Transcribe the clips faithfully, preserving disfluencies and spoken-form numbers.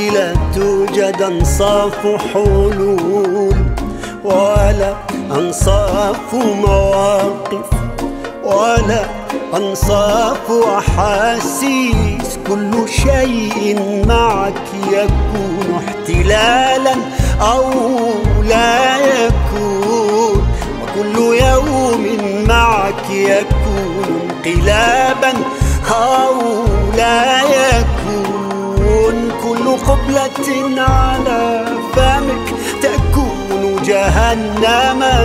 لا توجد أنصاف حلول ولا أنصاف مواقف ولا أنصاف أحاسيس. كل شيء معك يكون احتلالا أو لا يكون، وكل يوم معك يكون انقلابا أو لا يكون. كل قبلة على فمك تكون جهنما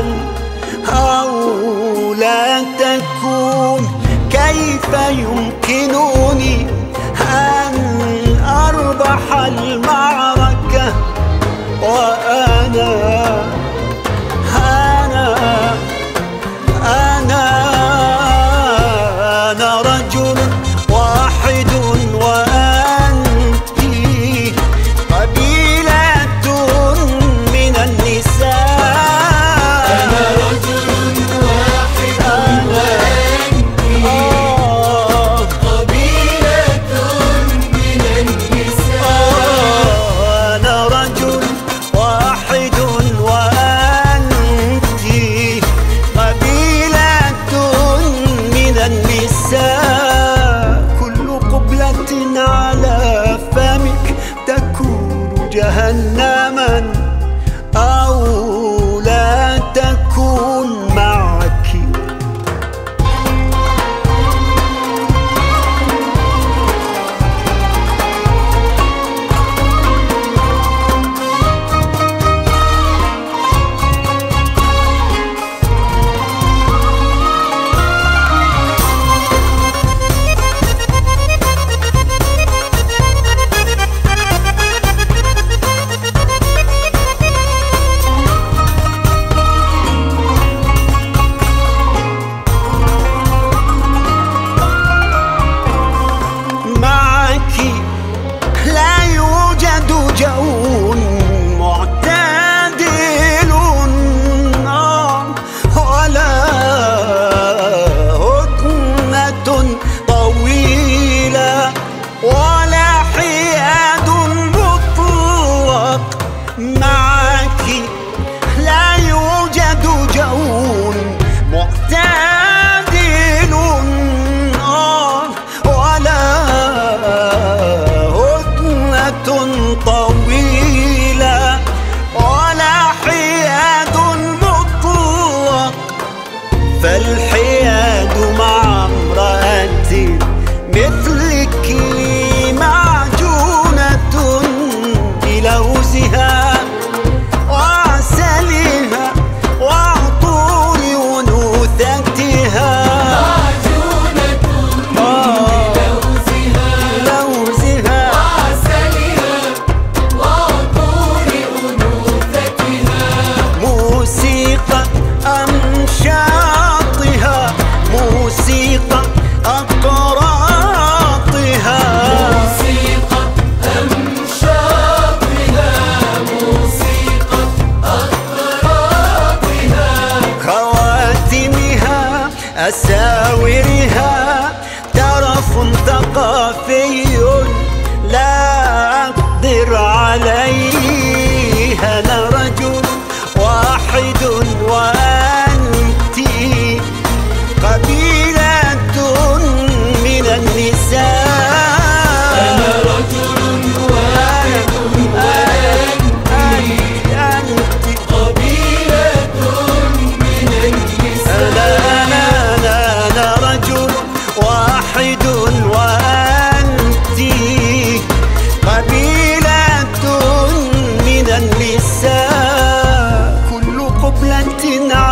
أو لا تكون. كيف يمكنني أن أربح المعركة وأنا أنا أنا أنا رجل واحد وأنت قبيلة من النساء. أنا رجل واحد وأنت قبيلة من النساء. أنا رجل واحد وأنت قبيلة من النساء. كل قبلة على فمك تكون جهنما أو لا تكون معك. لا يوجد جو معتدل ولا هدنة طويلة ولا حياد مطلق. معك لا يوجد جو معتدل ولا طويلة ولا حياد مطلق. فالحياد مع امرأة مثلك معجونة بلوزها وعسلها وعطور أنوثتها. أمشاطها موسيقى أقراطها. موسيقى أمشاطها موسيقى أقراطها. خواتمها أساورها ترف ثقافي لا أقدر عليه. أنا رجل واحد وأنت قبيلة من النساء. أنا رجل واحد وأنت قبيلة من النساء. أنا أنا أنا رجل واحد وأنت قبيلة من النساء. كل قبلة